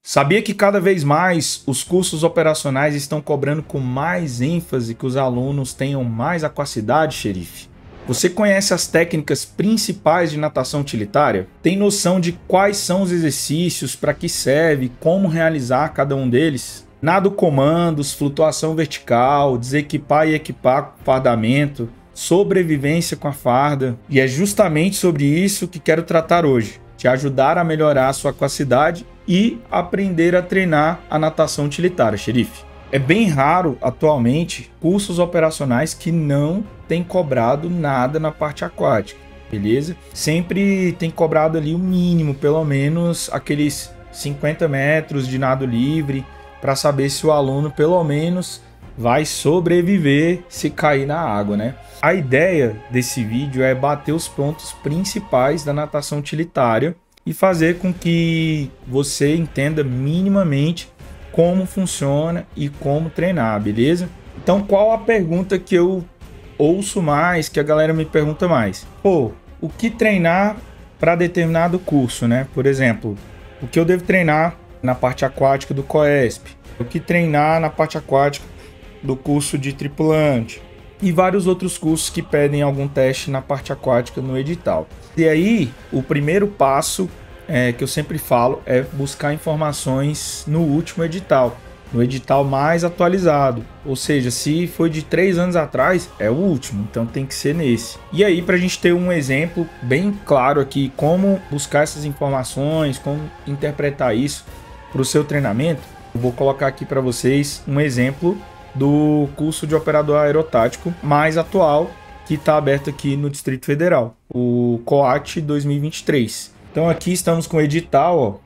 Sabia que cada vez mais os cursos operacionais estão cobrando com mais ênfase que os alunos tenham mais aquacidade, xerife? Você conhece as técnicas principais de natação utilitária? Tem noção de quais são os exercícios, para que serve, como realizar cada um deles? Nado comandos, flutuação vertical, desequipar e equipar fardamento, sobrevivência com a farda. E é justamente sobre isso que quero tratar hoje. Te ajudar a melhorar a sua aquacidade e aprender a treinar a natação utilitária, xerife. É bem raro atualmente cursos operacionais que não têm cobrado nada na parte aquática, beleza? Sempre tem cobrado ali o mínimo, pelo menos aqueles 50 metros de nado livre, para saber se o aluno pelo menos vai sobreviver se cair na água, né? A ideia desse vídeo é bater os pontos principais da natação utilitária e fazer com que você entenda minimamente como funciona e como treinar, beleza? Então, qual a pergunta que eu ouço mais, que a galera me pergunta mais? Pô, o que treinar para determinado curso, né? Por exemplo, o que eu devo treinar na parte aquática do COESP? O que treinar na parte aquática do curso de tripulante? E vários outros cursos que pedem algum teste na parte aquática no edital. E aí, o primeiro passo que eu sempre falo é buscar informações no último edital, no edital mais atualizado. Ou seja, se foi de 3 anos atrás, é o último, então tem que ser nesse. E aí, para a gente ter um exemplo bem claro aqui, como buscar essas informações, como interpretar isso para o seu treinamento, eu vou colocar aqui para vocês um exemplo do curso de operador aerotático mais atual que está aberto aqui no Distrito Federal, o COAT 2023. Então aqui estamos com o edital, ó,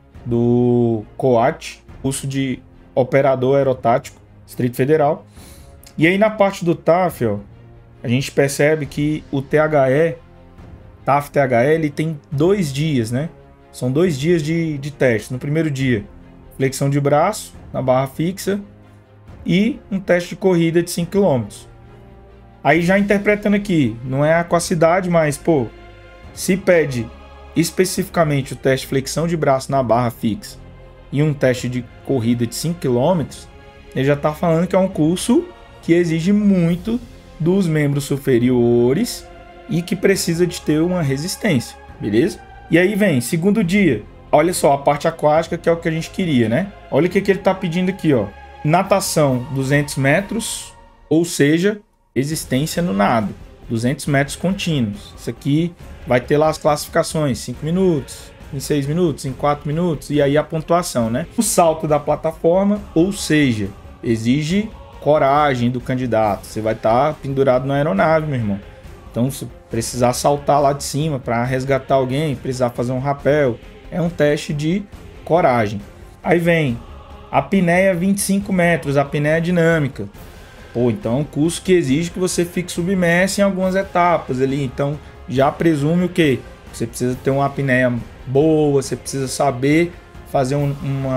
do COAT, curso de operador aerotático, Distrito Federal. E aí na parte do TAF, ó, a gente percebe que o THE, TAF-THE, ele tem 2 dias, né? São 2 dias de teste. No primeiro dia, flexão de braço na barra fixa e um teste de corrida de 5 km. Aí já interpretando aqui, não é aquacidade, mas pô, se pede especificamente o teste de flexão de braço na barra fixa e um teste de corrida de 5 km, ele já está falando que é um curso que exige muito dos membros superiores e que precisa de ter uma resistência, beleza? E aí vem, segundo dia, olha só, a parte aquática, que é o que a gente queria, né? Olha o que ele está pedindo aqui, ó. Natação 200 metros, ou seja, resistência no nado, 200 metros contínuos. Isso aqui vai ter lá as classificações, 5 minutos, em 6 minutos, em 4 minutos, e aí a pontuação, né? O salto da plataforma, ou seja, exige coragem do candidato. Você vai estar pendurado na aeronave, meu irmão. Então, se precisar saltar lá de cima para resgatar alguém, precisar fazer um rapel, é um teste de coragem. Aí vem a apneia 25 metros, a apneia dinâmica. Pô, então é um curso que exige que você fique submerso em algumas etapas ali. Então já presume o quê? Você precisa ter uma apneia boa, você precisa saber fazer um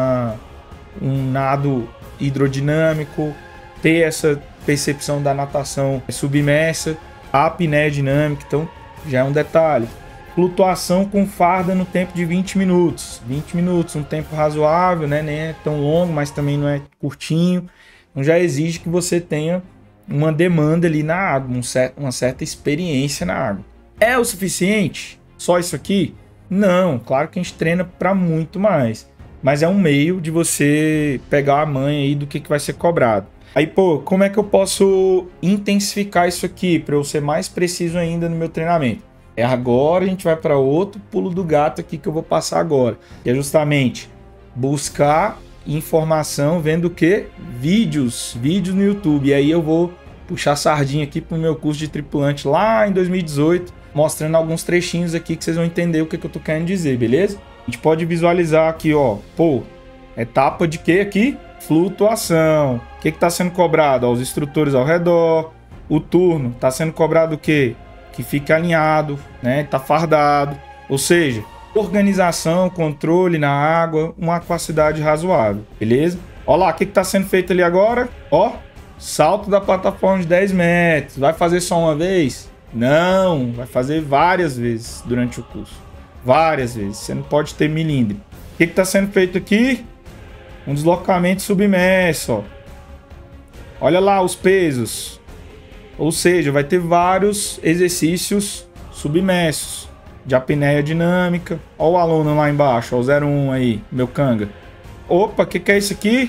nado hidrodinâmico, ter essa percepção da natação submersa, a apneia dinâmica, então já é um detalhe. Flutuação com farda no tempo de 20 minutos. 20 minutos, um tempo razoável, né? Nem é tão longo, mas também não é curtinho. Então já exige que você tenha uma demanda ali na água, uma certa experiência na água. É o suficiente? Só isso aqui? Não, claro que a gente treina para muito mais. Mas é um meio de você pegar a manha aí do que vai ser cobrado. Aí, pô, como é que eu posso intensificar isso aqui para eu ser mais preciso ainda no meu treinamento? É agora, a gente vai para outro pulo do gato aqui que eu vou passar agora. Que é justamente buscar informação vendo o que? Vídeos no YouTube. E aí eu vou puxar a sardinha aqui pro meu curso de tripulante lá em 2018, mostrando alguns trechinhos aqui que vocês vão entender o que eu tô querendo dizer, beleza? A gente pode visualizar aqui, ó, pô, etapa de que aqui? Flutuação. O que tá sendo cobrado? Ó, os instrutores ao redor. O turno tá sendo cobrado o quê? Que fique alinhado, né? Tá fardado. Ou seja, organização, controle na água, uma aquacidade razoável, beleza? Olha lá, o que tá sendo feito ali agora? Ó, salto da plataforma de 10 metros. Vai fazer só uma vez? Não, vai fazer várias vezes durante o curso. Várias vezes, você não pode ter milímetro. O que tá sendo feito aqui? Um deslocamento submerso, ó. Olha lá os pesos. Ou seja, vai ter vários exercícios submersos de apneia dinâmica. Olha o aluno lá embaixo, ó, o 01 aí, meu canga. Opa, o que é isso aqui?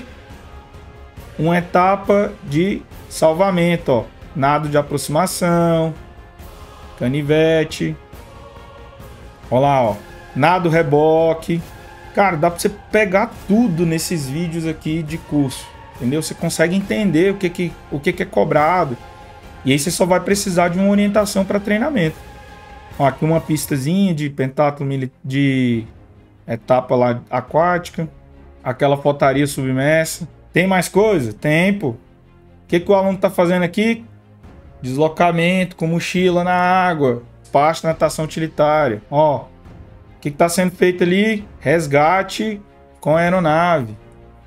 Uma etapa de salvamento, ó. Nado de aproximação, canivete. Olha lá, ó. Nado reboque. Cara, dá pra você pegar tudo nesses vídeos aqui de curso, entendeu? Você consegue entender o que é cobrado. E aí você só vai precisar de uma orientação para treinamento. Ó, aqui uma pistazinha de pentáculo de etapa lá aquática. Aquela flotaria submersa. Tem mais coisa? Tem, pô. O que o aluno tá fazendo aqui? Deslocamento com mochila na água. Parte de natação utilitária. Ó. O que está sendo feito ali? Resgate com aeronave.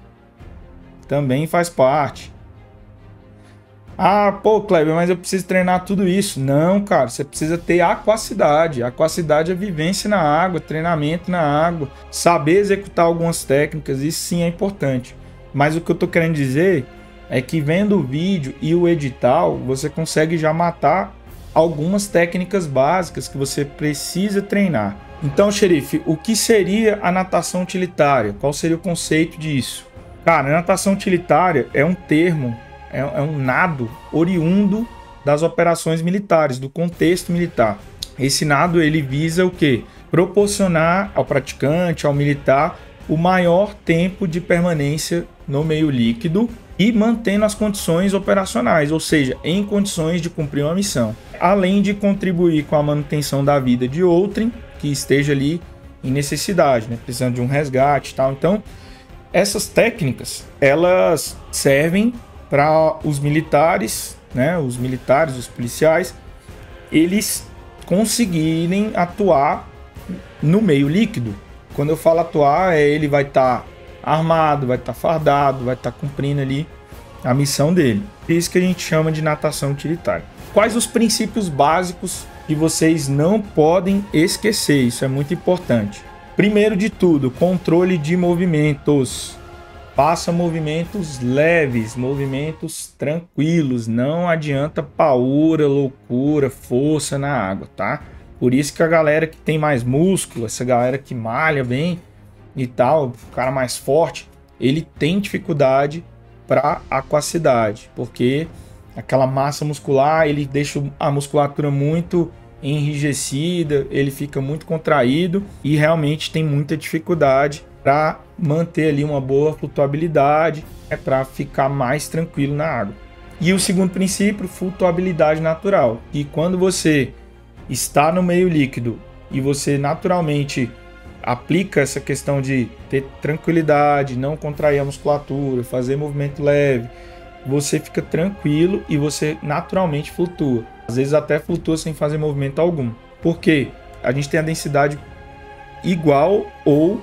Também faz parte. Ah, pô, Kleber, mas eu preciso treinar tudo isso. Não, cara, você precisa ter aquacidade. Aquacidade é vivência na água, treinamento na água, saber executar algumas técnicas, isso sim é importante. Mas o que eu tô querendo dizer é que vendo o vídeo e o edital, você consegue já matar algumas técnicas básicas que você precisa treinar. Então, xerife, o que seria a natação utilitária? Qual seria o conceito disso? Cara, a natação utilitária é um termo, é um nado oriundo das operações militares, do contexto militar. Esse nado, ele visa o quê? Proporcionar ao praticante, ao militar, o maior tempo de permanência no meio líquido e mantendo as condições operacionais, ou seja, em condições de cumprir uma missão. Além de contribuir com a manutenção da vida de outrem que esteja ali em necessidade, né? Precisando de um resgate e tal. Então, essas técnicas, elas servem para os militares, né? Os militares, os policiais, eles conseguirem atuar no meio líquido. Quando eu falo atuar, ele vai estar armado, vai estar fardado, vai estar cumprindo ali a missão dele. É isso que a gente chama de natação utilitária. Quais os princípios básicos que vocês não podem esquecer? Isso é muito importante. Primeiro de tudo, controle de movimentos. Faça movimentos leves, movimentos tranquilos. Não adianta paura, loucura, força na água, tá? Por isso que a galera que tem mais músculo, essa galera que malha bem e tal, o cara mais forte, ele tem dificuldade para aquacidade, porque aquela massa muscular, ele deixa a musculatura muito enrijecida, ele fica muito contraído e realmente tem muita dificuldade para manter ali uma boa flutuabilidade, para ficar mais tranquilo na água. E o segundo princípio, flutuabilidade natural. E quando você está no meio líquido e você naturalmente aplica essa questão de ter tranquilidade, não contrair a musculatura, fazer movimento leve, você fica tranquilo e você naturalmente flutua. Às vezes até flutua sem fazer movimento algum. Por quê? A gente tem a densidade igual ou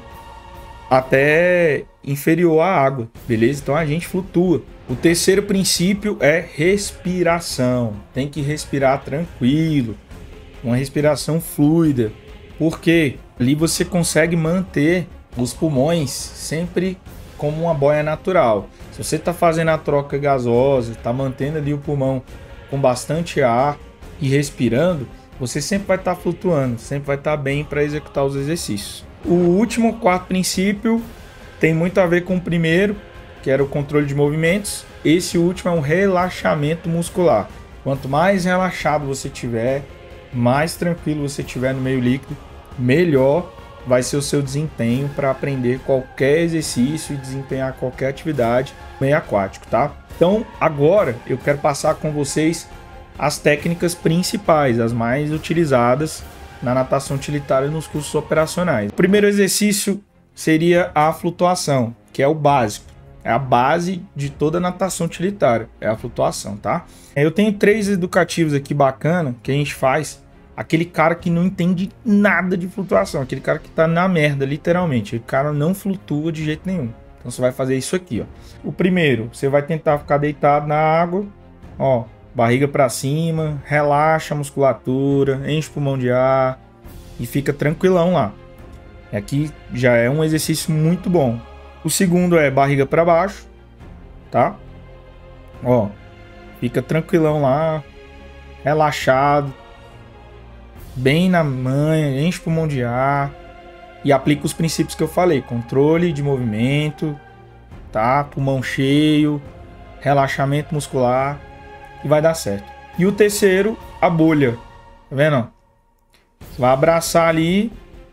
até inferior à água, beleza? Então a gente flutua. O terceiro princípio é respiração. Tem que respirar tranquilo, uma respiração fluida. Por quê? Ali você consegue manter os pulmões sempre como uma boia natural. Se você está fazendo a troca gasosa, está mantendo ali o pulmão com bastante ar e respirando, você sempre vai estar flutuando, sempre vai estar bem para executar os exercícios. O último, quarto princípio, tem muito a ver com o primeiro, que era o controle de movimentos. Esse último é um relaxamento muscular. Quanto mais relaxado você tiver, mais tranquilo você tiver no meio líquido, melhor vai ser o seu desempenho para aprender qualquer exercício e desempenhar qualquer atividade no meio aquático, tá? Então, agora eu quero passar com vocês as técnicas principais, as mais utilizadas na natação utilitária nos cursos operacionais. O primeiro exercício seria a flutuação, que é o básico. É a base de toda a natação utilitária, é a flutuação, tá? Eu tenho 3 educativos aqui bacana que a gente faz. Aquele cara que não entende nada de flutuação, aquele cara que tá na merda, literalmente. O cara não flutua de jeito nenhum. Então você vai fazer isso aqui, ó. O primeiro, você vai tentar ficar deitado na água, ó, barriga para cima, relaxa a musculatura, enche o pulmão de ar e fica tranquilão lá. Aqui já é um exercício muito bom. O segundo é barriga para baixo, tá? Ó, fica tranquilão lá, relaxado, bem na manha, enche o pulmão de ar e aplica os princípios que eu falei: controle de movimento, tá? Pulmão cheio, relaxamento muscular, e vai dar certo. E o terceiro, a bolha, tá vendo? Você vai abraçar ali,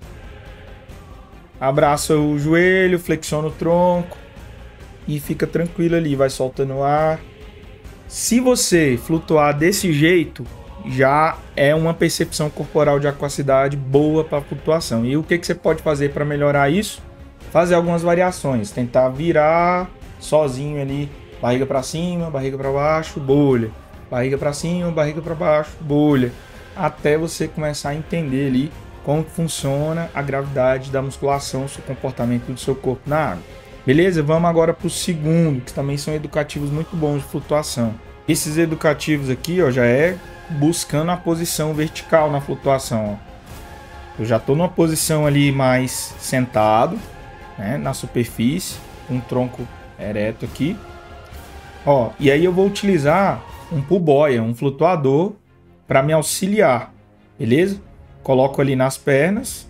abraça o joelho, flexiona o tronco e fica tranquilo ali, vai soltando o ar. Se você flutuar desse jeito, já é uma percepção corporal de aquacidade boa para flutuação. E o que você pode fazer para melhorar isso? Fazer algumas variações, tentar virar sozinho ali, barriga para cima, barriga para baixo, bolha, barriga para cima, barriga para baixo, bolha, até você começar a entender ali como funciona a gravidade da musculação, o seu comportamento do seu corpo na água. Beleza? Vamos agora para o segundo, que também são educativos muito bons de flutuação. Esses educativos aqui, ó, já é buscando a posição vertical na flutuação. Ó. Eu já estou numa posição ali mais sentado, né, na superfície, com o tronco ereto aqui. Ó, e aí eu vou utilizar um pull buoy, um flutuador, para me auxiliar, beleza? Coloco ali nas pernas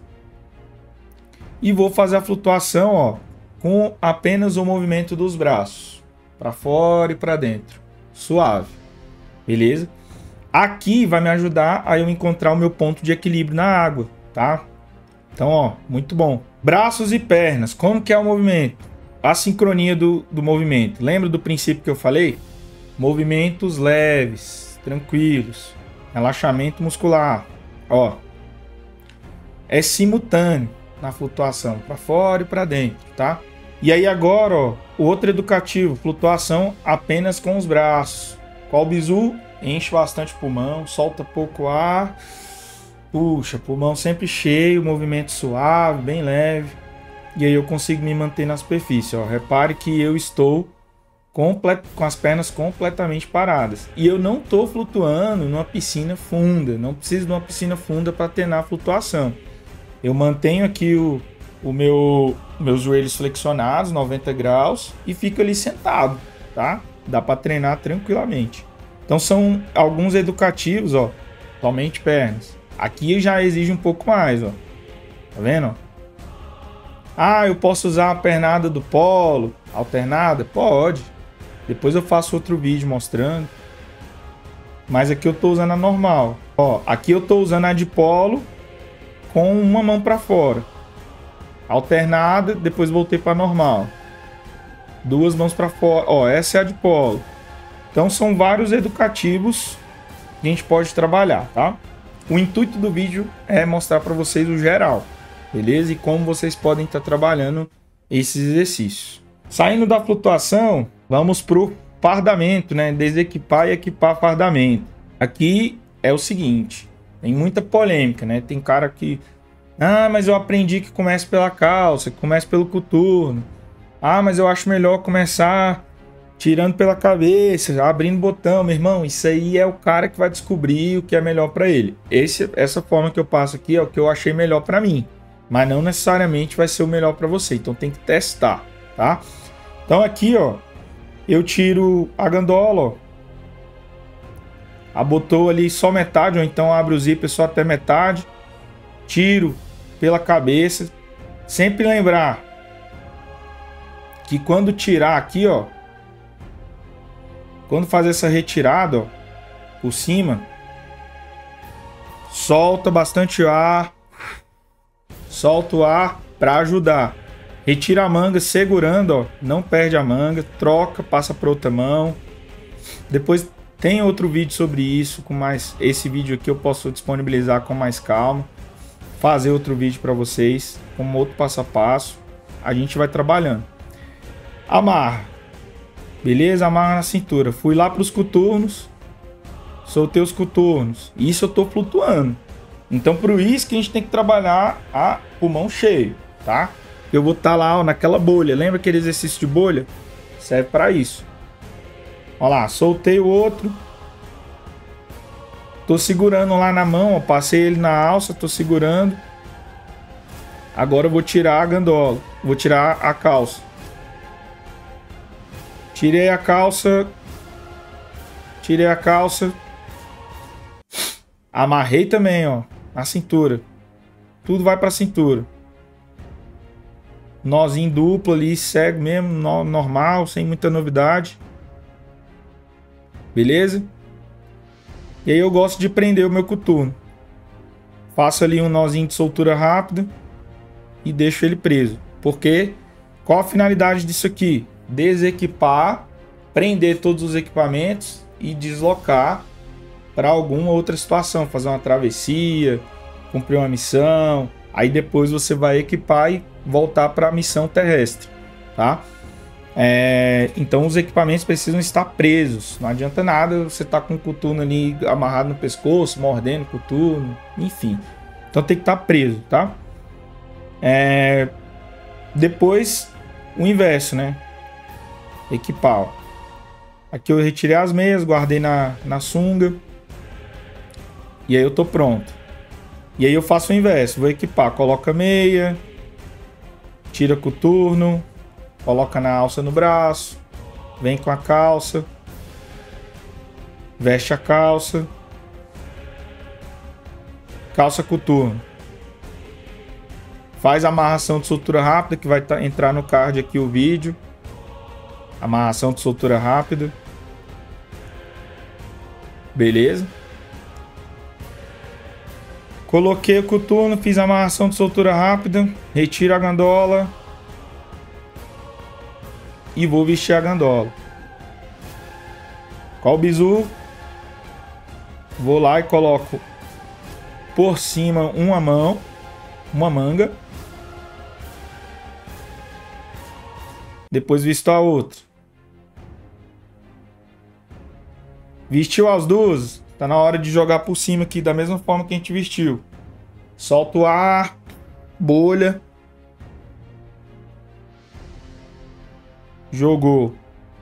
e vou fazer a flutuação, ó, com apenas o movimento dos braços, para fora e para dentro, suave, beleza? Aqui vai me ajudar a eu encontrar o meu ponto de equilíbrio na água, tá? Então, ó, muito bom. Braços e pernas, como que é o movimento? A sincronia do movimento. Lembra do princípio que eu falei? Movimentos leves, tranquilos, relaxamento muscular, ó. É simultâneo na flutuação, para fora e para dentro, tá? E aí agora, ó, o outro educativo, flutuação apenas com os braços. Qual bizu? Enche bastante o pulmão, solta pouco ar, puxa, pulmão sempre cheio, movimento suave, bem leve. E aí eu consigo me manter na superfície, ó. Repare que eu estou com as pernas completamente paradas. E eu não estou flutuando numa piscina funda, não preciso de uma piscina funda para treinar a flutuação. Eu mantenho aqui meus joelhos flexionados, 90 graus, e fico ali sentado, tá? Dá para treinar tranquilamente. Então são alguns educativos, ó, somente pernas. Aqui já exige um pouco mais, ó. Tá vendo? Ah, eu posso usar a pernada do polo, alternada? Pode. Depois eu faço outro vídeo mostrando. Mas aqui eu tô usando a normal. Ó, aqui eu tô usando a de polo com uma mão para fora. Alternada, depois voltei para normal. Duas mãos para fora. Ó, essa é a de polo. Então são vários educativos que a gente pode trabalhar, tá? O intuito do vídeo é mostrar para vocês o geral, beleza? E como vocês podem estar trabalhando esses exercícios. Saindo da flutuação, vamos pro fardamento, né? Desequipar e equipar fardamento. Aqui é o seguinte, tem muita polêmica, né? Tem cara que... Ah, mas eu aprendi que começa pela calça, que começa pelo coturno. Ah, mas eu acho melhor começar tirando pela cabeça, abrindo botão. Meu irmão, isso aí é o cara que vai descobrir o que é melhor para ele. Essa forma que eu passo aqui é o que eu achei melhor para mim, mas não necessariamente vai ser o melhor para você. Então tem que testar, tá? Então aqui, ó, eu tiro a gandola, ó. Abotou ali só metade, ou então abre o zíper só até metade. Tiro pela cabeça. Sempre lembrar que quando tirar aqui, ó, quando fazer essa retirada, ó, por cima, solta bastante ar, solta o ar para ajudar. Retira a manga segurando, ó, não perde a manga, troca, passa para outra mão. Depois tem outro vídeo sobre isso, com mais esse vídeo aqui eu posso disponibilizar com mais calma, fazer outro vídeo para vocês com outro passo a passo. A gente vai trabalhando. Amarra. Beleza? Amarra na cintura. Fui lá para os coturnos. Soltei os coturnos. Isso eu tô flutuando. Então, por isso que a gente tem que trabalhar a pulmão cheio, tá? Eu vou estar lá, ó, naquela bolha. Lembra aquele exercício de bolha? Serve para isso. Olha lá, soltei o outro. Tô segurando lá na mão, ó, passei ele na alça, tô segurando. Agora eu vou tirar a gandola. Vou tirar a calça. Tirei a calça. Tirei a calça. Amarrei também, ó. Na cintura. Tudo vai pra cintura. Nozinho duplo ali, cego mesmo, normal, sem muita novidade. Beleza? E aí eu gosto de prender o meu coturno. Faço ali um nozinho de soltura rápida e deixo ele preso. Porque qual a finalidade disso aqui? Desequipar, prender todos os equipamentos e deslocar para alguma outra situação, fazer uma travessia, cumprir uma missão. Aí depois você vai equipar e voltar para a missão terrestre, tá? Então os equipamentos precisam estar presos. Não adianta nada você estar com o coturno ali amarrado no pescoço, mordendo o coturno, enfim. Então tem que estar preso, tá? Depois o inverso, né? Equipar. Ó. Aqui eu retirei as meias, guardei na sunga. E aí eu tô pronto. E aí eu faço o inverso, vou equipar, coloca a meia, tira coturno, coloca na alça no braço, vem com a calça, veste a calça, calça coturno. Faz a amarração de soltura rápida, que vai entrar no card aqui o vídeo. Amarração de soltura rápida. Beleza? Coloquei o coturno, fiz a amarração de soltura rápida, retiro a gandola e vou vestir a gandola. Qual o bizu? Vou lá e coloco por cima uma manga. Depois visto a outra. Vestiu as duas? Tá na hora de jogar por cima aqui, da mesma forma que a gente vestiu. Solta o ar, bolha. Jogou.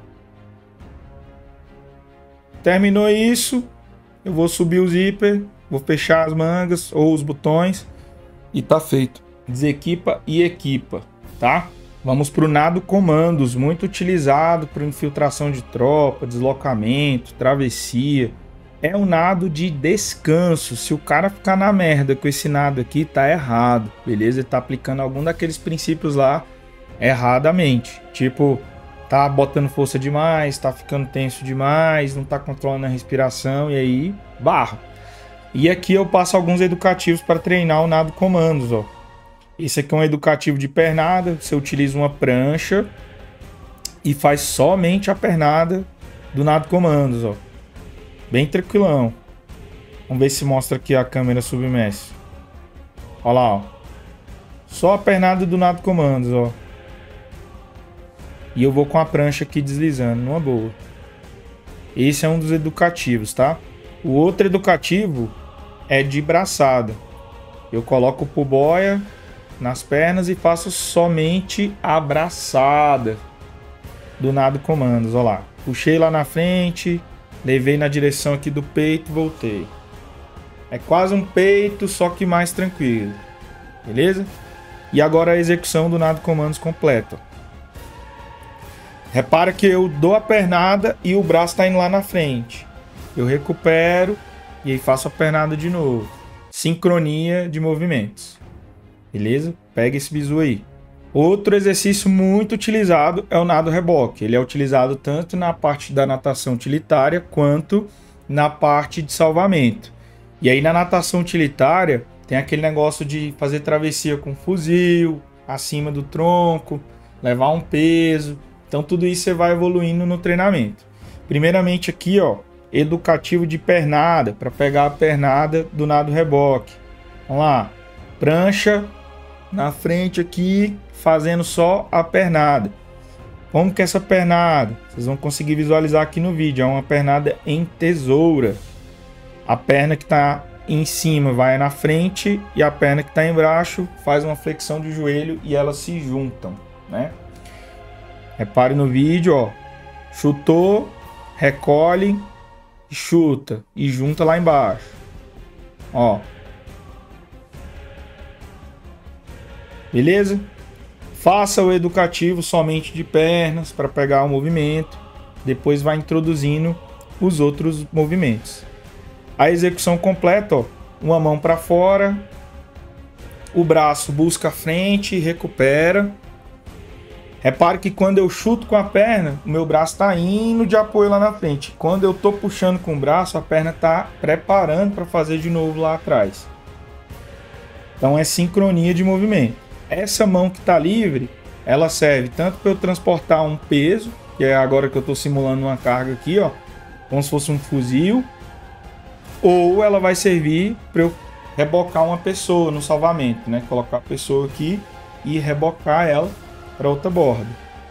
Terminou isso, eu vou subir o zíper, vou fechar as mangas ou os botões e tá feito. Desequipa e equipa, tá? Vamos para o nado comandos, muito utilizado para infiltração de tropa, deslocamento, travessia. É um nado de descanso. Se o cara ficar na merda com esse nado aqui, tá errado, beleza? Ele tá aplicando algum daqueles princípios lá erradamente. Tipo, tá botando força demais, tá ficando tenso demais, não tá controlando a respiração e aí barra. E aqui eu passo alguns educativos para treinar o nado comandos, ó. Esse aqui é um educativo de pernada. Você utiliza uma prancha e faz somente a pernada do nado comandos, ó. Bem tranquilão. Vamos ver se mostra aqui a câmera submersa. Olha lá, ó. Só a pernada do nado comandos, ó. E eu vou com a prancha aqui deslizando, numa boa. Esse é um dos educativos, tá? O outro educativo é de braçada. Eu coloco por boia nas pernas e faço somente a braçada do nado comandos, ó lá. Puxei lá na frente, levei na direção aqui do peito, voltei. É quase um peito, só que mais tranquilo. Beleza? E agora a execução do nado comandos completo. Repara que eu dou a pernada e o braço está indo lá na frente. Eu recupero e aí faço a pernada de novo. Sincronia de movimentos. Beleza? Pega esse bizu aí. Outro exercício muito utilizado é o nado reboque. Ele é utilizado tanto na parte da natação utilitária quanto na parte de salvamento. E aí na natação utilitária tem aquele negócio de fazer travessia com fuzil, acima do tronco, levar um peso. Então tudo isso você vai evoluindo no treinamento. Primeiramente aqui, ó, educativo de pernada, para pegar a pernada do nado reboque. Vamos lá. Prancha na frente aqui, fazendo só a pernada. Como que é essa pernada? Vocês vão conseguir visualizar aqui no vídeo. É uma pernada em tesoura. A perna que está em cima vai na frente e a perna que está embaixo faz uma flexão de joelho e elas se juntam, né? Repare no vídeo, ó. Chutou, recolhe, chuta e junta lá embaixo. Ó. Beleza? Faça o educativo somente de pernas para pegar o movimento. depois vai introduzindo os outros movimentos. A execução completa, ó, uma mão para fora, o braço busca a frente, recupera. Repare que quando eu chuto com a perna, o meu braço está indo de apoio lá na frente. Quando eu estou puxando com o braço, a perna está preparando para fazer de novo lá atrás. Então é sincronia de movimento. Essa mão que está livre, ela serve tanto para eu transportar um peso, que é agora que eu estou simulando uma carga aqui, ó, como se fosse um fuzil, ou ela vai servir para eu rebocar uma pessoa no salvamento, né? Colocar a pessoa aqui e rebocar ela para outra borda.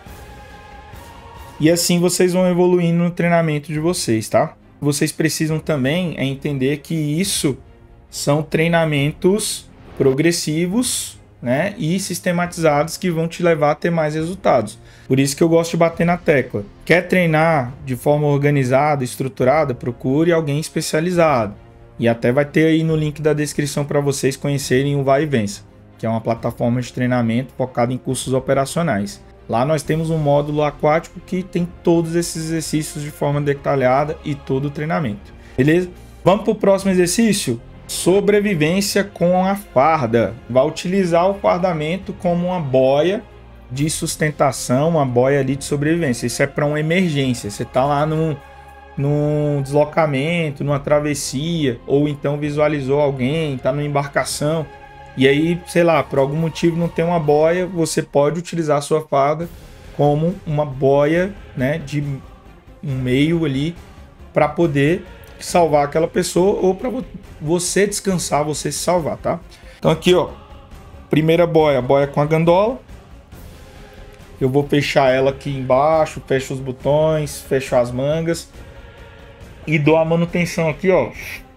E assim vocês vão evoluindo no treinamento de vocês, tá? Vocês precisam também entender que isso são treinamentos progressivos, né? E sistematizados que vão te levar a ter mais resultados. Por isso que eu gosto de bater na tecla. Quer treinar de forma organizada, estruturada? Procure alguém especializado. E até vai ter aí no link da descrição para vocês conhecerem o Vai e Vença, que é uma plataforma de treinamento focada em cursos operacionais. Lá nós temos um módulo aquático que tem todos esses exercícios de forma detalhada e todo o treinamento. Beleza? Vamos para o próximo exercício? Sobrevivência com a farda. Vai utilizar o fardamento como uma boia de sustentação, uma boia ali de sobrevivência. Isso é para uma emergência. Você está lá num deslocamento, numa travessia, ou então visualizou alguém, está numa embarcação. E aí, sei lá, por algum motivo não tem uma boia, você pode utilizar a sua farda como uma boia, né, de um meio ali para poder salvar aquela pessoa ou para você descansar, você se salvar, tá? Então aqui, ó, primeira boia, boia com a gandola. Eu vou fechar ela aqui embaixo, fecho os botões, fecho as mangas e dou a manutenção aqui, ó,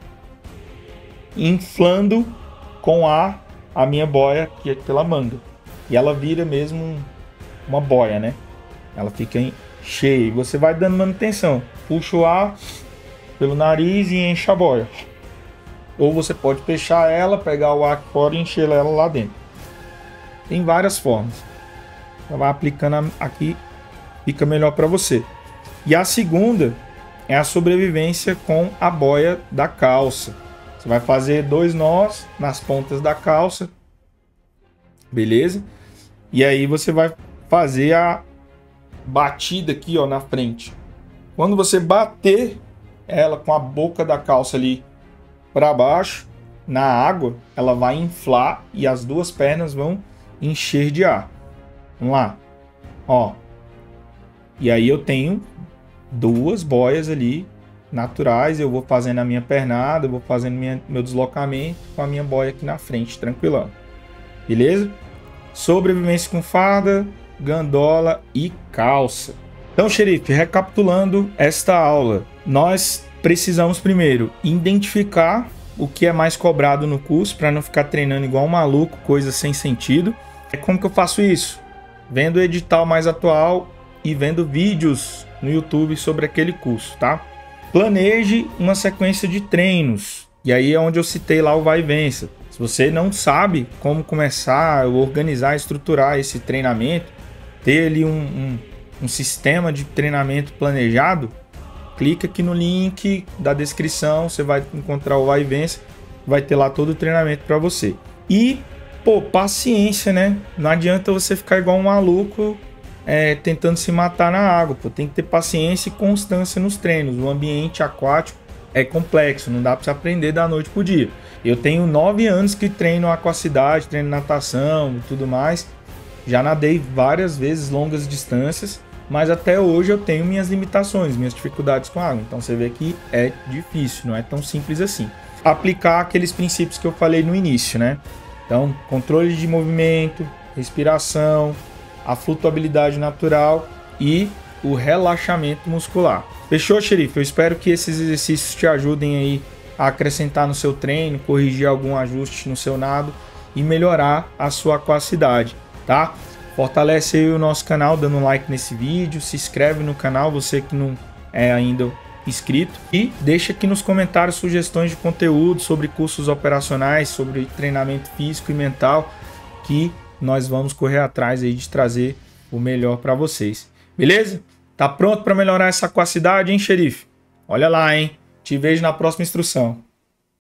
inflando com a minha boia aqui pela manga. E ela vira mesmo uma boia, né? Ela fica cheia. E você vai dando manutenção. Puxa o ar pelo nariz e enche a boia. Ou você pode fechar ela, pegar o ar aqui fora e encher ela lá dentro. Tem várias formas. Você vai aplicando aqui, fica melhor para você. E a segunda é a sobrevivência com a boia da calça. Você vai fazer 2 nós nas pontas da calça, beleza? E aí você vai fazer a batida aqui, ó, na frente. Quando você bater ela com a boca da calça ali para baixo, na água, ela vai inflar e as duas pernas vão encher de ar. Vamos lá, ó. E aí eu tenho 2 boias ali naturais, eu vou fazendo a minha pernada, eu vou fazendo meu deslocamento com a minha boia aqui na frente, tranquilão. Beleza? Sobrevivência com farda, gandola e calça. Então, xerife, recapitulando esta aula, nós precisamos primeiro identificar o que é mais cobrado no curso para não ficar treinando igual um maluco, coisa sem sentido. Como que eu faço isso? Vendo o edital mais atual e vendo vídeos no YouTube sobre aquele curso, tá? Planeje uma sequência de treinos. E aí é onde eu citei lá o Vai e Vença. Se você não sabe como começar, organizar, estruturar esse treinamento, ter ali um sistema de treinamento planejado, clica aqui no link da descrição, você vai encontrar o Vai e Vença, vai ter lá todo o treinamento para você. E, pô, paciência, né? Não adianta você ficar igual um maluco tentando se matar na água, pô. Tem que ter paciência e constância nos treinos. O ambiente aquático é complexo, não dá para você aprender da noite pro dia. Eu tenho 9 anos que treino aquacidade, treino natação e tudo mais. Já nadei várias vezes longas distâncias, mas até hoje eu tenho minhas limitações, minhas dificuldades com a água. Então você vê que é difícil, não é tão simples assim. Aplicar aqueles princípios que eu falei no início, né? Então, controle de movimento, respiração, a flutuabilidade natural e o relaxamento muscular. Fechou, xerife? Eu espero que esses exercícios te ajudem aí a acrescentar no seu treino, corrigir algum ajuste no seu nado e melhorar a sua aquacidade, tá? Fortalece aí o nosso canal dando um like nesse vídeo, se inscreve no canal, você que não é ainda inscrito, e deixa aqui nos comentários sugestões de conteúdo sobre cursos operacionais, sobre treinamento físico e mental, que nós vamos correr atrás aí de trazer o melhor para vocês. Beleza? Tá pronto para melhorar essa aquacidade, hein, xerife? Olha lá, hein? Te vejo na próxima instrução.